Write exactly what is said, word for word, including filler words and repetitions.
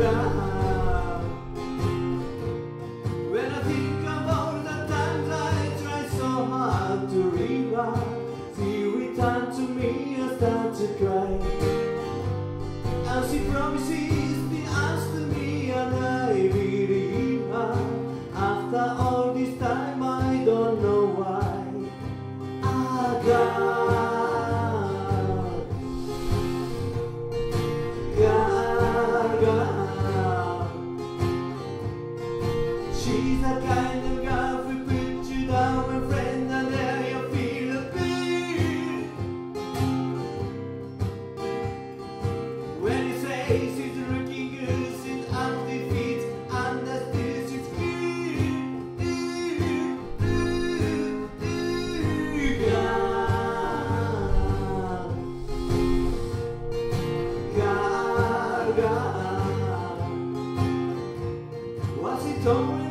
God. When I think about the times I tried so hard to revive, she returned to me and started to cry. And she promises the answer to me, and I believe her. After all this time, I don't know why. Ah, God, God, God. She's the kind of girl who put you down, my friend, and there you feel a pain. When you say she's looking good, she's up the feet, and the still she's good. God, God, God. What's it all?